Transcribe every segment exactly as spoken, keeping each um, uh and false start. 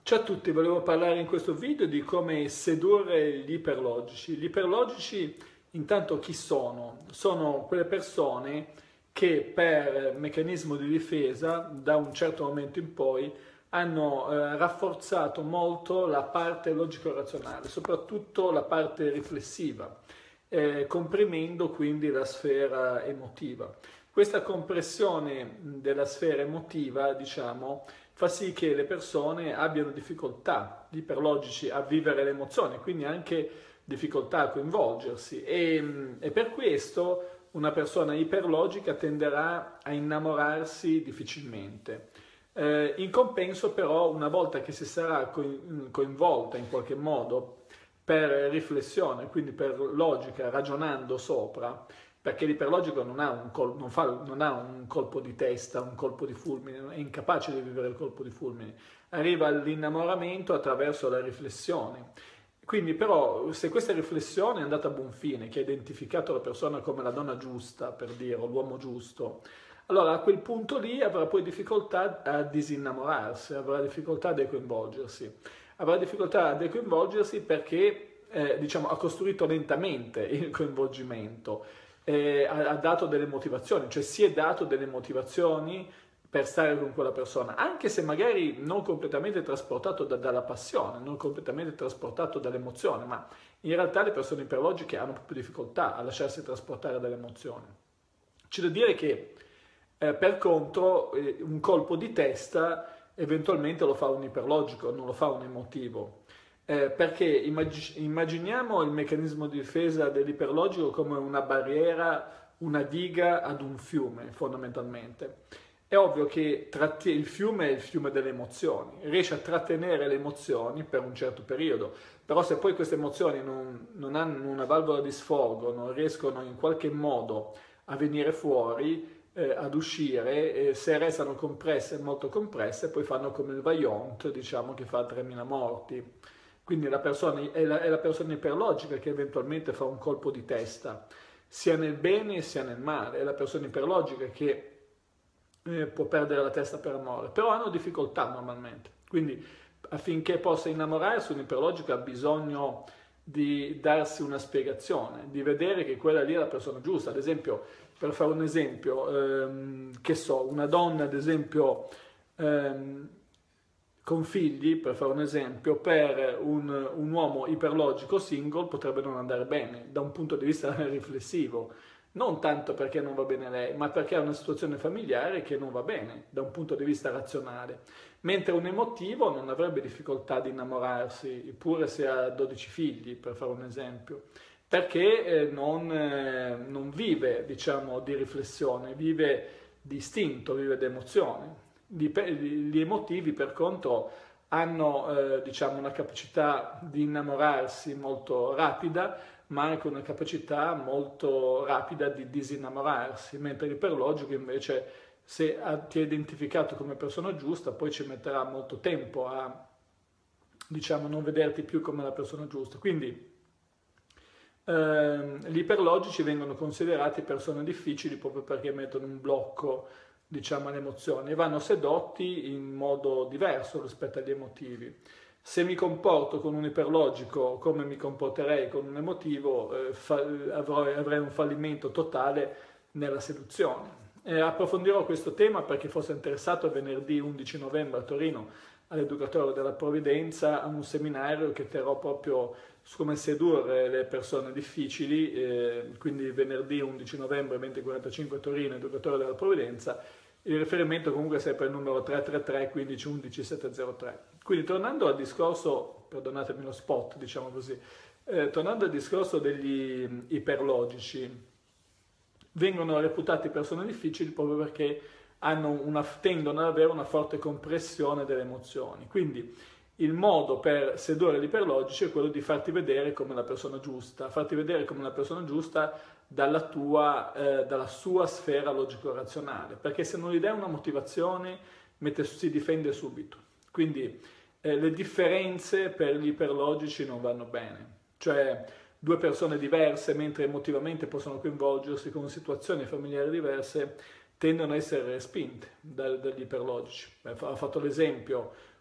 Ciao a tutti, volevo parlare in questo video di come sedurre gli iperlogici. Gli iperlogici, intanto chi sono? Sono quelle persone che per meccanismo di difesa, da un certo momento in poi, hanno eh, rafforzato molto la parte logico-razionale, soprattutto la parte riflessiva, eh, comprimendo quindi la sfera emotiva. Questa compressione della sfera emotiva, diciamo, fa sì che le persone abbiano difficoltà, gli iperlogici, a vivere le emozioni, quindi anche difficoltà a coinvolgersi e, e per questo una persona iperlogica tenderà a innamorarsi difficilmente. Eh, in compenso però, una volta che si sarà coinvolta in qualche modo per riflessione, quindi per logica, ragionando sopra, perché l'iperlogico non ha, un col- non, fa, non ha un colpo di testa, un colpo di fulmine, è incapace di vivere il colpo di fulmine, arriva all'innamoramento attraverso la riflessione. Quindi però se questa riflessione è andata a buon fine, che ha identificato la persona come la donna giusta, per dire, o l'uomo giusto, allora a quel punto lì avrà poi difficoltà a disinnamorarsi, avrà difficoltà a decoinvolgersi, avrà difficoltà a decoinvolgersi perché eh, diciamo, ha costruito lentamente il coinvolgimento. Eh, ha, ha dato delle motivazioni, cioè si è dato delle motivazioni per stare con quella persona, anche se magari non completamente trasportato da, dalla passione, non completamente trasportato dall'emozione, ma in realtà le persone iperlogiche hanno proprio difficoltà a lasciarsi trasportare dalle emozioni. C'è da dire che eh, per contro eh, un colpo di testa eventualmente lo fa un iperlogico, non lo fa un emotivo. Eh, perché immag- immaginiamo il meccanismo di difesa dell'iperlogico come una barriera, una diga ad un fiume, fondamentalmente. È ovvio che tratti- il fiume è il fiume delle emozioni, riesce a trattenere le emozioni per un certo periodo, però se poi queste emozioni non, non hanno una valvola di sfogo, non riescono in qualche modo a venire fuori, eh, ad uscire, eh, se restano compresse, molto compresse, poi fanno come il Vajont, diciamo, che fa tremila morti. Quindi la persona, è, la, è la persona iperlogica che eventualmente fa un colpo di testa, sia nel bene sia nel male. È la persona iperlogica che eh, può perdere la testa per amore, però hanno difficoltà normalmente. Quindi affinché possa innamorarsi, un iperlogico ha bisogno di darsi una spiegazione, di vedere che quella lì è la persona giusta. Ad esempio, per fare un esempio, ehm, che so, una donna, ad esempio, ehm, con figli, per fare un esempio, per un, un uomo iperlogico single potrebbe non andare bene da un punto di vista riflessivo, non tanto perché non va bene lei, ma perché ha una situazione familiare che non va bene da un punto di vista razionale, mentre un emotivo non avrebbe difficoltà di innamorarsi, pure se ha dodici figli, per fare un esempio, perché eh, non, eh, non vive, diciamo, di riflessione, vive di istinto, vive di emozione. Gli emotivi, per contro, hanno eh, diciamo, una capacità di innamorarsi molto rapida, ma anche una capacità molto rapida di disinnamorarsi, mentre l'iperlogico invece, se ti ha identificato come persona giusta, poi ci metterà molto tempo a, diciamo, non vederti più come la persona giusta. Quindi ehm, gli iperlogici vengono considerati persone difficili proprio perché mettono un blocco, diciamo, alle emozioni e vanno sedotti in modo diverso rispetto agli emotivi. Se mi comporto con un iperlogico come mi comporterei con un emotivo, eh, fa- avrò- avrei un fallimento totale nella seduzione. Eh, approfondirò questo tema perché fosse interessato venerdì undici novembre a Torino all'Educatore della Provvidenza a un seminario che terrò proprio su come sedurre le persone difficili, eh, quindi venerdì undici novembre venti e quarantacinque a Torino, Educatore della Provvidenza. Il riferimento comunque è sempre il numero tre tre tre quindici undici settecenttre. Quindi tornando al discorso, perdonatemi lo spot, diciamo così, eh, tornando al discorso degli iperlogici, vengono reputati persone difficili proprio perché hanno una, tendono ad avere una forte compressione delle emozioni. Quindi il modo per sedurre gli iperlogici è quello di farti vedere come la persona giusta, farti vedere come una persona giusta dalla, tua, eh, dalla sua sfera logico-razionale, perché se non gli dai una motivazione mette, si difende subito. Quindi eh, le differenze per gli iperlogici non vanno bene, cioè due persone diverse, mentre emotivamente possono coinvolgersi con situazioni familiari diverse, tendono a essere respinte da, dagli iperlogici. Beh, ha fatto l'esempio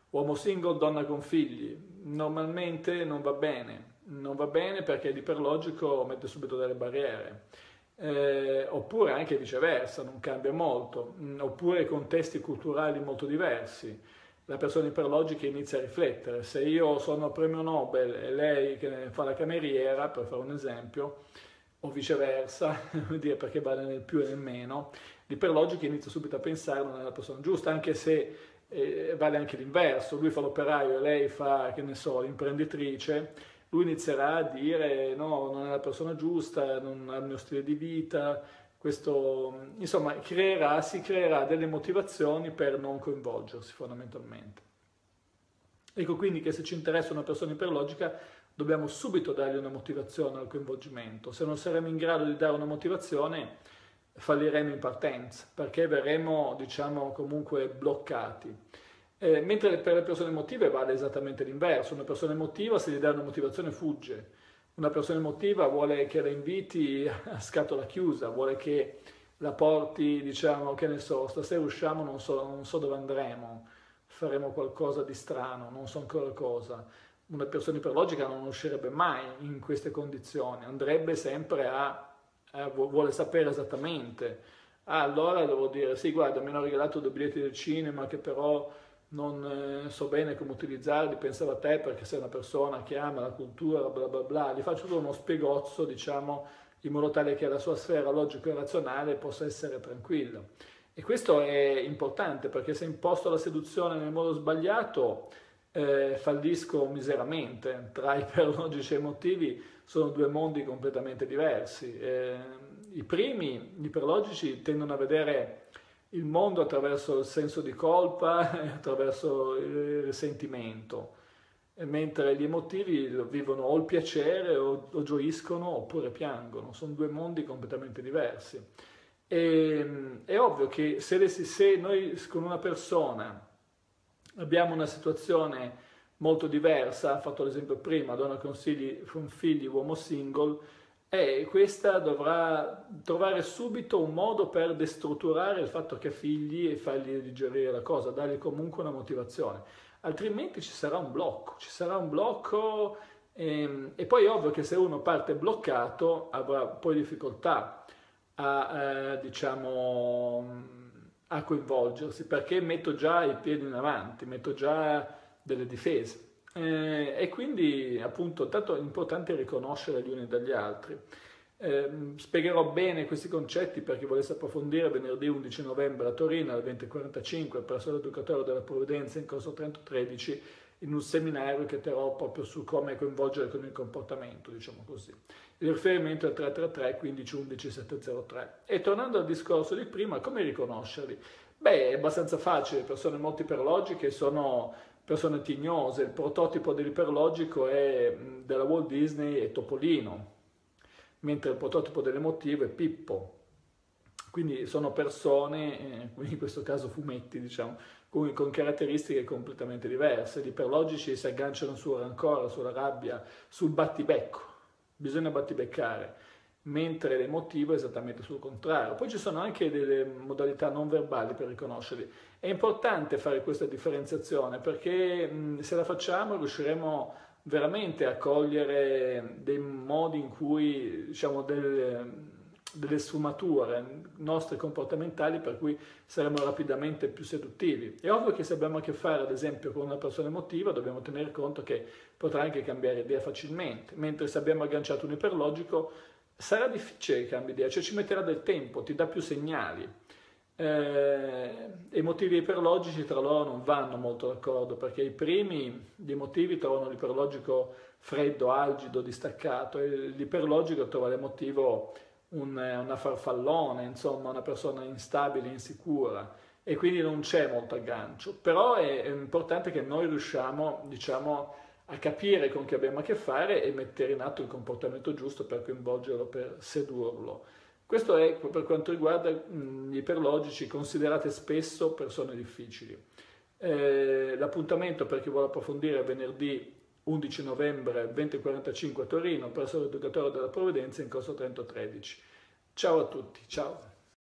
Uomo single, donna con figli, normalmente non va bene, non va bene perché l'iperlogico mette subito delle barriere. Eh, oppure anche viceversa, non cambia molto, mm, oppure contesti culturali molto diversi. La persona iperlogica inizia a riflettere. Se io sono premio Nobel e lei che fa la cameriera, per fare un esempio, o viceversa, dire perché vale nel più e nel meno, l'iperlogica inizia subito a pensare non è la persona giusta, anche se eh, vale anche l'inverso, lui fa l'operaio e lei fa, che ne so, l'imprenditrice, lui inizierà a dire no, non è la persona giusta, non ha il mio stile di vita, questo, insomma, creerà, si creerà delle motivazioni per non coinvolgersi fondamentalmente. Ecco quindi che se ci interessa una persona iperlogica dobbiamo subito dargli una motivazione al coinvolgimento. Se non saremo in grado di dare una motivazione falliremo in partenza, perché verremo, diciamo, comunque bloccati. Eh, mentre per le persone emotive vale esattamente l'inverso. Una persona emotiva, se gli dà una motivazione, fugge. Una persona emotiva vuole che la inviti a scatola chiusa, vuole che la porti, diciamo, che ne so, stasera usciamo, non so, non so dove andremo, faremo qualcosa di strano, non so ancora cosa. Una persona iperlogica non uscirebbe mai in queste condizioni, andrebbe sempre a, a vuole sapere esattamente. Ah, allora devo dire, sì, guarda, mi hanno regalato due biglietti del cinema che però non eh, so bene come utilizzarli, pensavo a te perché sei una persona che ama la cultura, bla bla bla, gli faccio uno spiegozzo, diciamo, in modo tale che la sua sfera logico e razionale possa essere tranquilla. E questo è importante perché se imposto la seduzione nel modo sbagliato, eh, fallisco miseramente. Tra iperlogici e emotivi sono due mondi completamente diversi. Eh, I primi, gli iperlogici, tendono a vedere il mondo attraverso il senso di colpa e attraverso il risentimento, mentre gli emotivi vivono o il piacere o, o gioiscono oppure piangono, sono due mondi completamente diversi. E, è ovvio che se, se noi con una persona abbiamo una situazione molto diversa, ha fatto l'esempio prima, donna con figli, con figli, uomo single, e questa dovrà trovare subito un modo per destrutturare il fatto che ha figli e fargli digerire la cosa, dargli comunque una motivazione, altrimenti ci sarà un blocco, ci sarà un blocco ehm, e poi è ovvio che se uno parte bloccato avrà poi difficoltà a, eh, diciamo, a coinvolgersi, perché metto già i piedi in avanti, metto già delle difese. Eh, e quindi appunto tanto è importante riconoscere gli uni dagli altri. Eh, spiegherò bene questi concetti per chi volesse approfondire venerdì undici novembre a Torino alle venti e quarantacinque presso l'Educatore della Provvidenza in corso trecentotredici in un seminario che terrò proprio su come coinvolgere con il comportamento, diciamo così. Il riferimento è il tre tre tre quindici undici settecentotre. E tornando al discorso di prima, come riconoscerli? Beh, è abbastanza facile, persone molto iperlogiche sono persone tignose, il prototipo dell'iperlogico è, della Walt Disney è Topolino, mentre il prototipo dell'emotivo è Pippo. Quindi sono persone, eh, in questo caso fumetti, diciamo, con, con caratteristiche completamente diverse. Gli iperlogici si agganciano sulla rancore, sulla rabbia, sul battibecco, bisogna battibeccare, mentre l'emotivo è esattamente sul contrario. Poi ci sono anche delle modalità non verbali per riconoscerli. È importante fare questa differenziazione perché mh, se la facciamo riusciremo veramente a cogliere dei modi in cui, diciamo, delle, delle sfumature nostre comportamentali per cui saremo rapidamente più seduttivi. È ovvio che se abbiamo a che fare ad esempio con una persona emotiva dobbiamo tenere conto che potrà anche cambiare idea facilmente, mentre se abbiamo agganciato un iperlogico sarà difficile che cambi idea, cioè ci metterà del tempo, ti dà più segnali. Eh, I motivi iperlogici tra loro non vanno molto d'accordo perché i primi di motivi trovano l'iperlogico freddo, algido, distaccato e l'iperlogico trova l'emotivo un, una farfallone, insomma una persona instabile, insicura e quindi non c'è molto aggancio. Però è, è importante che noi riusciamo, diciamo, a capire con chi abbiamo a che fare e mettere in atto il comportamento giusto per coinvolgerlo, per sedurlo. Questo è per quanto riguarda gli iperlogici, considerate spesso persone difficili. Eh, l'appuntamento per chi vuole approfondire è venerdì undici novembre venti e quarantacinque a Torino presso l'Educatore della Provvidenza in corso trecentotredici. Ciao a tutti, ciao!